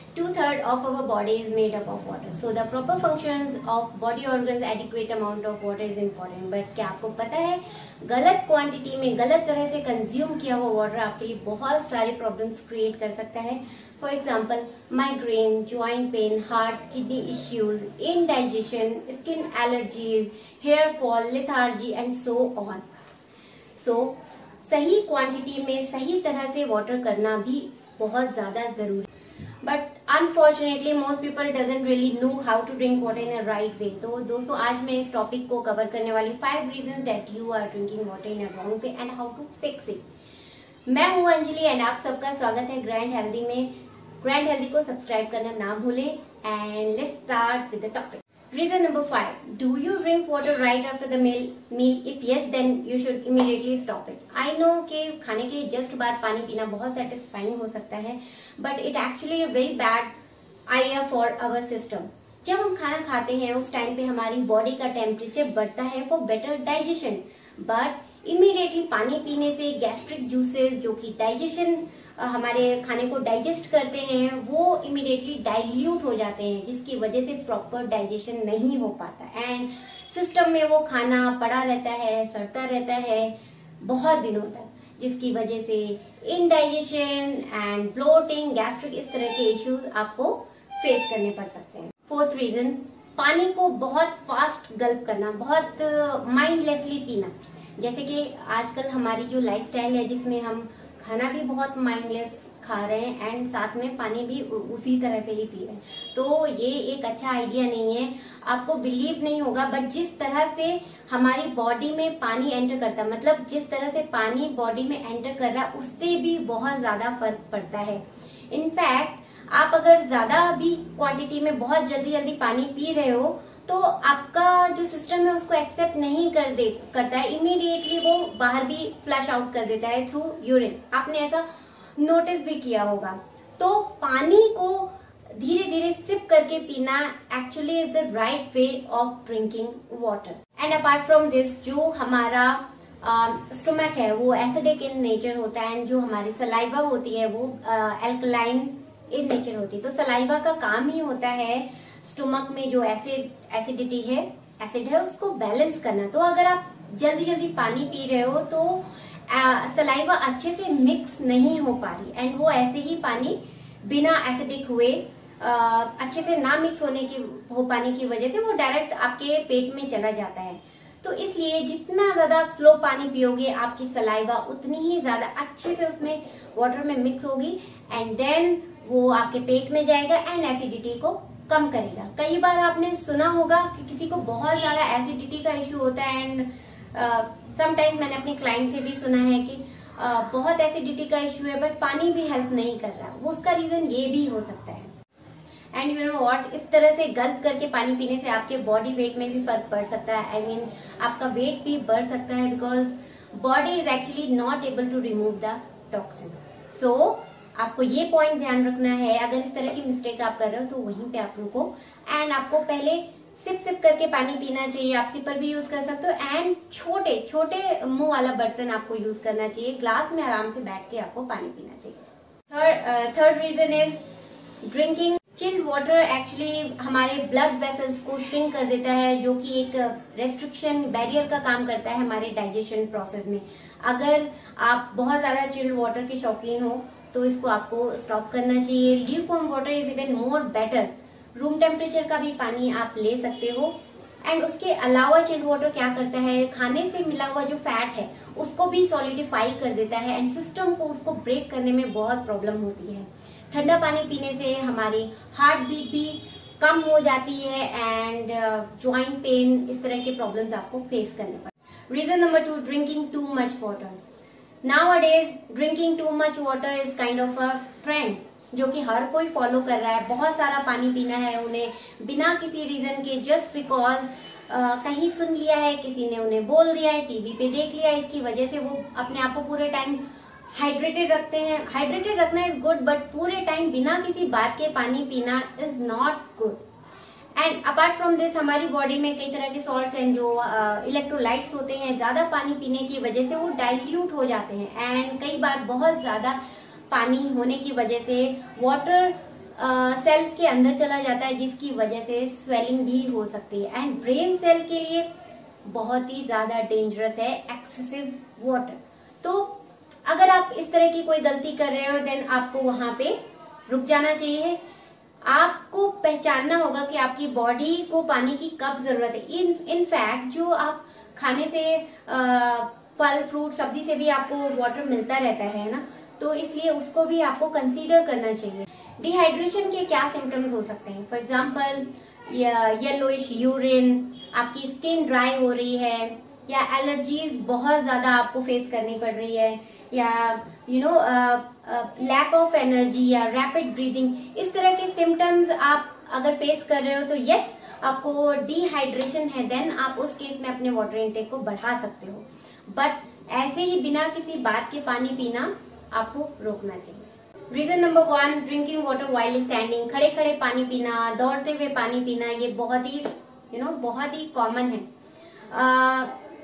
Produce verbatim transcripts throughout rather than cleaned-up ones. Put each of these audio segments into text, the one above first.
two thirds of our body is made up of water. So the proper functions of body organs, adequate amount of water is important. But क्या आपको पता है गलत quantity में गलत तरह से कंज्यूम किया हुआ वाटर आपके लिए बहुत सारे प्रॉब्लम्स क्रिएट कर सकता है. For example migraine, joint pain, heart, kidney issues, indigestion, skin allergies, hair fall, lethargy and so on. So सही क्वांटिटी में सही तरह से वाटर करना भी बहुत ज्यादा जरूरी. But unfortunately most people doesn't really know how to drink water in a right way. तो दोस्तों आज मैं इस टॉपिक को कवर करने वाली five reason that you are drinking water in a wrong way and how to fix it. मैं हूं अंजलि एंड आप सबका स्वागत है ग्रैंड हेल्दी में. ग्रैंड हेल्दी को सब्सक्राइब करना ना भूलें and let's start with the topic. Reason number five. Do you drink water right after the meal? Meal? If yes, then you should immediately stop it. I know कि खाने के just बाद पानी पीना बहुत satisfying हो सकता है, but it actually a very bad idea for our system. जब हम खाना खाते हैं उस टाइम पे हमारी बॉडी का टेम्परेचर बढ़ता है for better digestion, but immediately पानी पीने से गैस्ट्रिक जूसेस जो कि डाइजेशन हमारे खाने को डाइजेस्ट करते हैं वो इमीडिएटली डाइल्यूट हो जाते हैं, जिसकी वजह से प्रॉपर डाइजेशन नहीं हो पाता एंड सिस्टम में वो खाना पड़ा रहता है, सड़ता रहता है बहुत दिनों तक, जिसकी वजह से इनडाइजेशन एंड ब्लोटिंग, गैस्ट्रिक इस तरह के इश्यूज आपको फेस करने पड़ सकते हैं. फोर्थ रीजन, पानी को बहुत फास्ट गल्प करना, बहुत माइंडलेसली पीना. जैसे कि आजकल हमारी जो लाइफस्टाइल है जिसमें हम खाना भी बहुत माइंडलेस खा रहे हैं एंड साथ में पानी भी उसी तरह से ही पी रहे हैं, तो ये एक अच्छा आइडिया नहीं है. आपको बिलीव नहीं होगा बट जिस तरह से हमारी बॉडी में पानी एंटर करता है, मतलब जिस तरह से पानी बॉडी में एंटर कर रहा है उससे भी बहुत ज्यादा फर्क पड़ता है. इनफैक्ट आप अगर ज्यादा भी क्वांटिटी में बहुत जल्दी जल्दी पानी पी रहे हो तो आपका जो सिस्टम है उसको एक्सेप्ट नहीं कर दे करता है, इमीडिएटली वो बाहर भी फ्लश आउट कर देता है थ्रू यूरिन. आपने ऐसा नोटिस भी किया होगा. तो पानी को धीरे धीरे सिप करके पीना actually is the right way of drinking water. And apart from this, जो हमारा स्टोमक uh, है वो एसिडिक इन नेचर होता है एंड जो हमारी सलाइवा होती है वो एल्कलाइन इन नेचर होती है. तो सलाइवा का काम ही होता है स्टोमक में जो एसिड एसिडिटी है एसिड है उसको बैलेंस करना. तो अगर आप जल्दी जल्दी पानी पी रहे हो तो सलाइवा अच्छे से मिक्स नहीं हो पा रही एंड वो ऐसे ही पानी बिना एसिडिक हुए आ, अच्छे से ना मिक्स होने की हो पाने की वजह से वो डायरेक्ट आपके पेट में चला जाता है. तो इसलिए जितना ज्यादा स्लो पानी पियोगे आपकी सलाइवा उतनी ही ज्यादा अच्छे से उसमें वाटर में मिक्स होगी एंड देन वो आपके पेट में जाएगा एंड एसिडिटी को कम करेगा. कई बार आपने सुना होगा कि किसी को बहुत ज्यादा एसिडिटी का इश्यू होता है एंड समटाइम्स मैंने अपने क्लाइंट से भी सुना है कि uh, बहुत एसिडिटी का इश्यू है बट पानी भी हेल्प नहीं कर रहा. वो उसका रीजन ये भी हो सकता है. एंड यू नो व्हाट, इस तरह से गल्प करके पानी पीने से आपके बॉडी वेट में भी फर्क पड़ सकता है. आई I मीन mean, आपका वेट भी बढ़ सकता है because body is actually not able to remove the toxin. So आपको ये पॉइंट ध्यान रखना है. अगर इस तरह की मिस्टेक आप कर रहे हो तो वहीं पे आप रुको एंड आपको पहले सिप सिप करके पानी पीना चाहिए. आप सिपर भी यूज कर सकते हो एंड छोटे छोटे मुंह वाला बर्तन आपको यूज करना चाहिए. ग्लास में आराम से बैठ के आपको पानी पीना चाहिए. Third third reason is drinking chilled water. Actually हमारे ब्लड वेसल्स को श्रिंक कर देता है जो कि एक रेस्ट्रिक्शन बैरियर का काम करता है हमारे डाइजेशन प्रोसेस में. अगर आप बहुत ज्यादा चिल्ड वाटर के शौकीन हो तो इसको आपको स्टॉप करना चाहिए. Lukewarm water is even more better. Room temperature का भी पानी आप ले सकते हो एंड उसके अलावा चिल्ड वाटर क्या करता है, खाने से मिला हुआ जो फैट है उसको भी सॉलिडिफाई कर देता है एंड सिस्टम को उसको ब्रेक करने में बहुत प्रॉब्लम होती है. ठंडा पानी पीने से हमारी हार्ट बीट भी कम हो जाती है एंड ज्वाइंट पेन इस तरह के प्रॉब्लम्स आपको फेस करने पड़ते. Reason number two, drinking too much water. Nowadays, drinking too much water is kind of a trend जो कि हर कोई फॉलो कर रहा है. बहुत सारा पानी पीना है उन्हें बिना किसी रीजन के, जस्ट बिकॉज कहीं सुन लिया है, किसी ने उन्हें बोल दिया है, टीवी पे देख लिया है, इसकी वजह से वो अपने आप को पूरे टाइम हाइड्रेटेड रखते हैं. हाइड्रेटेड रखना इज गुड बट पूरे टाइम बिना किसी बात के पानी पीना is not good. And apart from this हमारी बॉडी में कई तरह के सॉल्ट्स हैं जो इलेक्ट्रोलाइट्स होते हैं, ज्यादा पानी पीने की वजह से वो डाइल्यूट हो जाते हैं एंड कई बार बहुत ज्यादा पानी होने की वजह से वाटर सेल के अंदर चला जाता है, जिसकी वजह से स्वेलिंग भी हो सकती है। एंड ब्रेन सेल के लिए बहुत ही ज्यादा डेंजरस है एक्सेसिव वाटर। तो अगर आप इस तरह की कोई गलती कर रहे हो देन आपको वहां पे रुक जाना चाहिए। आपको पहचानना होगा कि आपकी बॉडी को पानी की कब जरूरत है। इन इनफैक्ट जो आप खाने से आ, फल फ्रूट सब्जी से भी आपको वाटर मिलता रहता है ना, तो इसलिए उसको भी आपको कंसीडर करना चाहिए। डिहाइड्रेशन के क्या सिम्टम्स हो सकते हैं? फॉर एग्जाम्पल येलोइश यूरिन, आपकी स्किन ड्राई हो रही है, या एलर्जीज बहुत ज्यादा आपको फेस करनी पड़ रही है, या you know lack of energy या रैपिड ब्रीदिंग, इस तरह के सिम्टम्स आप अगर फेस कर रहे हो तो यस आपको डिहाइड्रेशन है। देन आप उस केस में अपने वाटर इनटेक को बढ़ा सकते हो, बट ऐसे ही बिना किसी बात के पानी पीना आपको रोकना चाहिए। Reason number one, drinking water while standing, खड़े खड़े पानी पीना, दौड़ते हुए पानी पीना, ये बहुत ही यू नो बहुत ही कॉमन है। आ,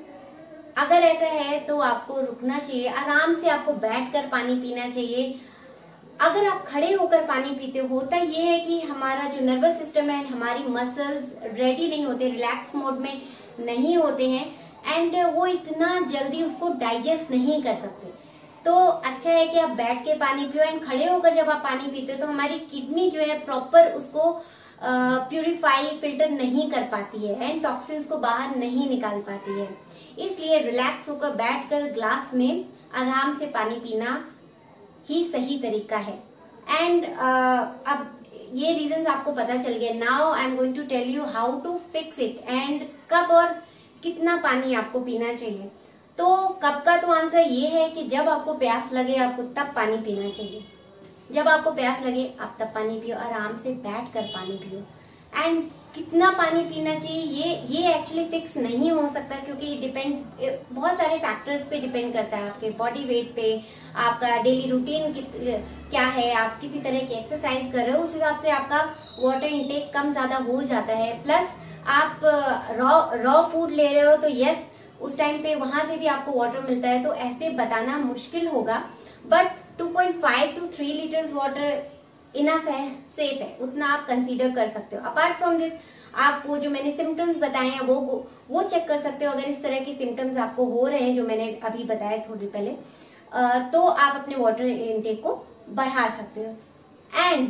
अगर ऐसा है तो आपको रुकना चाहिए, आराम से आपको बैठकर पानी पीना चाहिए। अगर आप खड़े होकर पानी पीते हो, होता ये है कि हमारा जो नर्वस सिस्टम है, हमारी मसल्स रेडी नहीं होते, रिलैक्स मोड में नहीं होते हैं, एंड वो इतना जल्दी उसको डाइजेस्ट नहीं कर सकते। तो अच्छा है कि आप बैठ के पानी पियो। एंड खड़े होकर जब आप पानी पीते हो तो हमारी किडनी जो है प्रॉपर उसको प्यूरिफाई फिल्टर नहीं कर पाती है एंड टॉक्सिन्स को बाहर नहीं निकाल पाती है। इसलिए रिलैक्स होकर बैठकर ग्लास में आराम से पानी पीना ही सही तरीका है। एंड uh, अब ये रीजन आपको पता चल गया। Now I am going to tell you how to fix it and कब और कितना पानी आपको पीना चाहिए। तो कब का तो आंसर ये है कि जब आपको प्यास लगे आपको तब पानी पीना चाहिए। जब आपको प्यास लगे आप तब पानी पियो, आराम से बैठ कर पानी पियो। एंड कितना पानी पीना चाहिए ये ये एक्चुअली फिक्स नहीं हो सकता, क्योंकि ये डिपेंड्स बहुत सारे फैक्टर्स पे डिपेंड करता है। आपके बॉडी वेट पे, आपका डेली रूटीन क्या है, आप किसी तरह की एक्सरसाइज कर रहे हो, उस हिसाब से आपका वाटर इंटेक कम ज्यादा हो जाता है। प्लस आप रॉ रॉ फूड ले रहे हो तो यस उस टाइम पे वहां से भी आपको वाटर मिलता है, तो ऐसे बताना मुश्किल होगा। But two point five to three litres water enough है, सेफ है, उतना आप कंसीडर कर सकते हो। अपार्ट फ्रॉम दिस आप वो जो मैंने सिम्टम्स बताए हैं वो वो चेक कर सकते हो। अगर इस तरह के सिम्टम्स आपको हो रहे हैं जो मैंने अभी बताया थोड़ी पहले, तो आप अपने वाटर इनटेक को बढ़ा सकते हो। एंड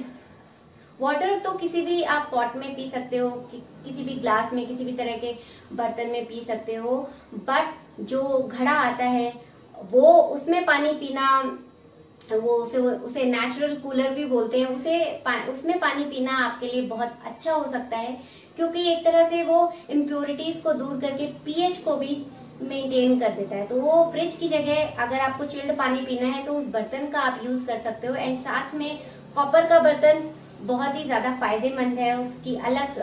वाटर तो किसी भी आप पॉट में पी सकते हो, कि, किसी भी ग्लास में, किसी भी तरह के बर्तन में पी सकते हो। बट जो घड़ा आता है वो उसमें पानी पीना, वो उसे उसे नेचुरल कूलर भी बोलते हैं, उसे पा, उसमें पानी पीना आपके लिए बहुत अच्छा हो सकता है, क्योंकि एक तरह से वो इम्प्योरिटीज को दूर करके पीएच को भी मेंटेन कर देता है। तो वो फ्रिज की जगह अगर आपको चिल्ड पानी पीना है तो उस बर्तन का आप यूज कर सकते हो। एंड साथ में कॉपर का बर्तन बहुत ही ज्यादा फायदेमंद है, उसकी अलग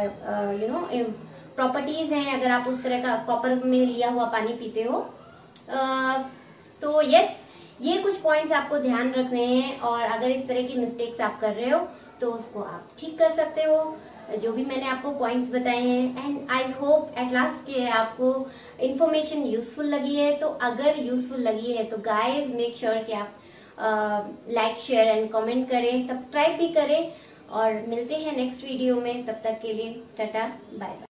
यू नो प्रॉपर्टीज हैं अगर आप उस तरह का कॉपर में लिया हुआ पानी पीते हो। uh, तो यस ये कुछ पॉइंट्स आपको ध्यान रखने हैं, और अगर इस तरह की मिस्टेक्स आप कर रहे हो तो उसको आप ठीक कर सकते हो, जो भी मैंने आपको पॉइंट्स बताए हैं। And I hope at last के आपको इन्फॉर्मेशन यूजफुल लगी है। तो अगर यूजफुल लगी है तो गाइज मेक श्योर कि आप लाइक शेयर एंड कमेंट करें, सब्सक्राइब भी करें, और मिलते हैं नेक्स्ट वीडियो में। तब तक के लिए टाटा बाय बाय।